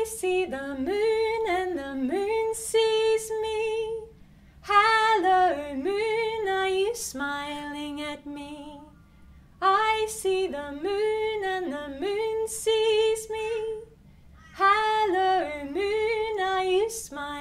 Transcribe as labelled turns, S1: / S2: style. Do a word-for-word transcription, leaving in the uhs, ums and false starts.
S1: see the moon and the moon sees me. Hello, moon, are you smiling at me? I see the moon and the moon sees me. Hello, moon, are you smiling?